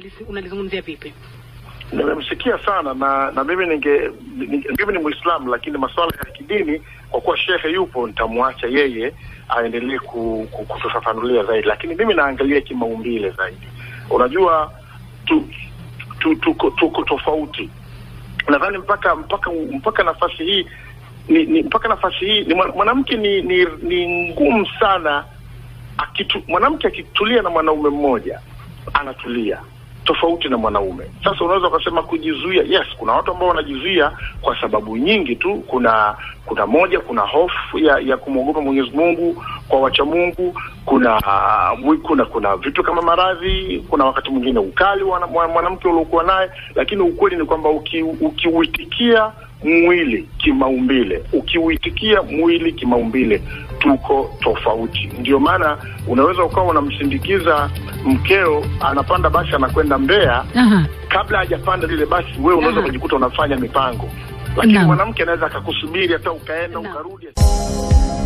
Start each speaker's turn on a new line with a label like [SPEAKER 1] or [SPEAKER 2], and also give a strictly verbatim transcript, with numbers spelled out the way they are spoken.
[SPEAKER 1] unalizungumzia vipi?
[SPEAKER 2] Nimemsikia sana na na mimi ninge mimi ni Muislamu, lakini masuala ya kidini kwa kuwa shekhe yupo nitamwacha yeye aendelee kutufafanulia zaidi, lakini mimi naangalia kimaumbile zaidi. Unajua tu tuko tu, tu, tofauti. Nadhani mpaka mpaka mpaka nafasi hii ni, ni mpaka nafasi hii ni mwanamke ni ni, ni ngumu sana akitu, mwanamke akitulia na mwanaume mmoja anatulia tofauti na mwanaume. Sasa unaweza kusema kujizuia. Yes, kuna watu ambao wanajizuia kwa sababu nyingi tu. Kuna kuna moja, kuna hofu ya ya kumwogopa Mwenyezi Mungu kwa wacha Mungu, kuna uh, kuna kuna vitu kama maradhi, kuna wakati mwingine ukali wa mwanamke uliokuwa naye, lakini ukweli ni kwamba uki, ukiuitikia mwili kimaumbile, ukiuitikia mwili kimaumbile tuko tofauti. Ndio maana unaweza ukawa unamsindikiza mkeo anapanda basi anakwenda Mbeya, uh-huh. kabla hajapanda lile basi wewe unaweza uh-huh. kujikuta unafanya mipango, lakini mwanamke anaweza akakusubiri hata ukaenda ukarudi.